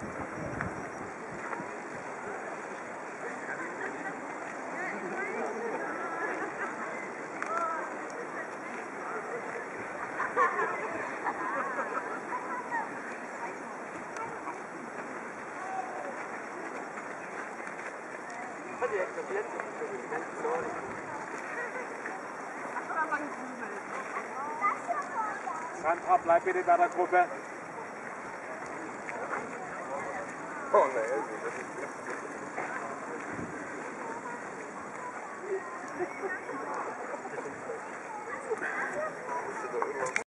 Sandra, bleib bitte bei der Gruppe. Oh ne,